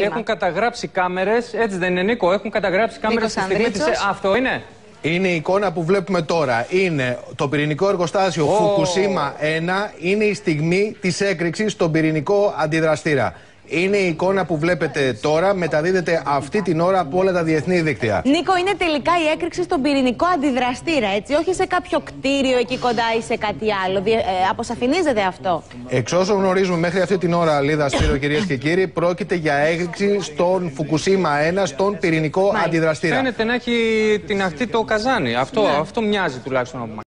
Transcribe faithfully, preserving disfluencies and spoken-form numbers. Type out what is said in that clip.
έχουν καταγράψει κάμερες, έτσι δεν είναι, Νίκο? Έχουν καταγράψει κάμερες στη στιγμή της... Αυτό είναι. Είναι η εικόνα που βλέπουμε τώρα. Είναι το πυρηνικό εργοστάσιο oh. Φουκουσίμα ένα. Είναι η στιγμή της έκρηξης στον πυρηνικό αντιδραστήρα. Είναι η εικόνα που βλέπετε τώρα, μεταδίδεται αυτή την ώρα από όλα τα διεθνή δίκτυα. Νίκο, είναι τελικά η έκρηξη στον πυρηνικό αντιδραστήρα, έτσι, όχι σε κάποιο κτίριο εκεί κοντά ή σε κάτι άλλο. Διε, ε, αποσαφηνίζεται αυτό. Εξ όσων γνωρίζουμε μέχρι αυτή την ώρα, Λίδα, Σπύρο, κυρίες και κύριοι, πρόκειται για έκρηξη στον Φουκουσίμα ένα, στον πυρηνικό Μάλιστα. αντιδραστήρα. Φαίνεται να έχει την ακτή το καζάνι. Αυτό, ναι. αυτό μοιάζει τουλάχιστον από